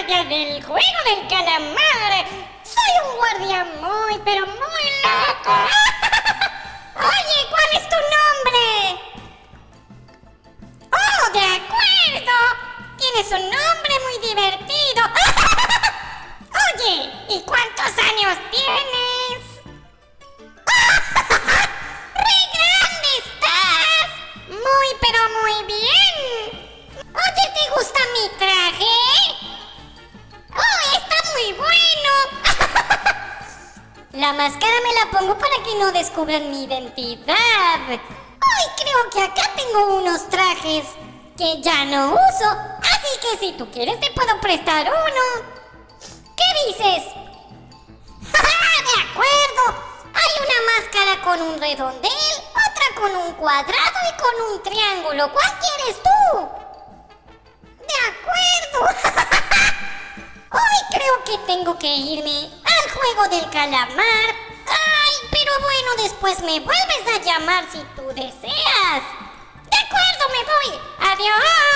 guardia del juego del calamar. Soy un guardia muy, pero muy loco. Oye, ¿cuál es tu nombre? ¡Oh, de acuerdo! Tienes un nombre muy divertido. Oye, ¿y cuántos años tienes? ¡Re grande estás! Muy, pero muy bien. Oye, ¿te gusta mi traje? ¡Oh, está muy bueno! La máscara me la pongo para que no descubran mi identidad. Hoy creo que acá tengo unos trajes que ya no uso, así que si tú quieres te puedo prestar uno. ¿Qué dices? De acuerdo. Hay una máscara con un redondel, otra con un cuadrado y con un triángulo. ¿Cuál quieres tú? De acuerdo. Hoy creo que tengo que irme al juego del calamar. Ay, pero bueno, después me vuelves a llamar si tú deseas. De acuerdo, me voy. Adiós.